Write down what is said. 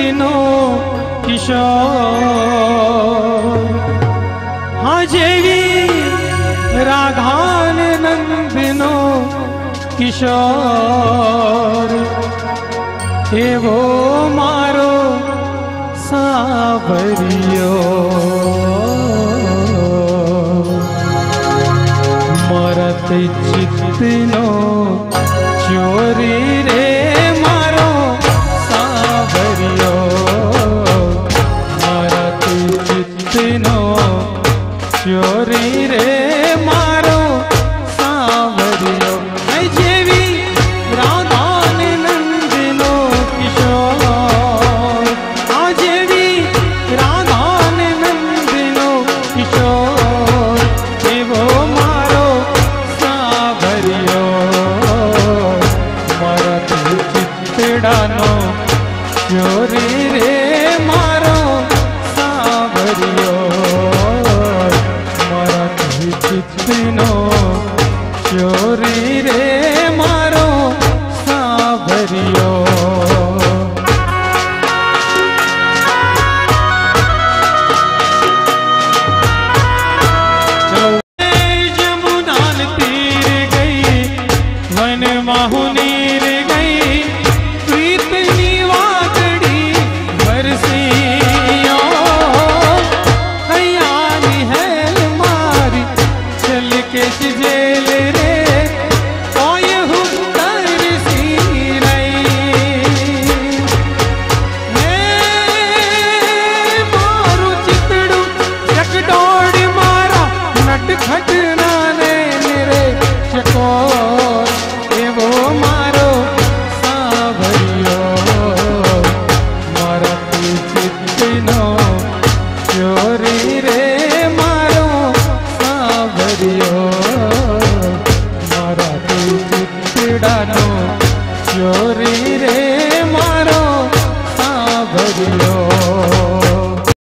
नंदनो किशोर। हाँ जेवी राधानंदनो किशोर एवो मारो सावरियो मरत चित्तनो चोरी रे मारो सावरियो मरत चित्तनो चोरी रे मारो सावरियो। जेवी राधानंदनो किशोर। हाँ जेवी राधानंदनो किशोर एवो मारो सावरियो मरत चित्तड़ानो चोरी रे मारो सावरियो मरत चित्तनो चोरी रे मारो सावरियो। जमुना तीर गई वन माहुनीर गई प्रीतनी वागड़ी बरसियो हयानी है मारी चल के जेल रे घटना ने मेरे चकोर एवो मारो सावरियो मरत चित्तनो चोरी रे मारो सावरियो मरत चित्तड़ानो चोरी रे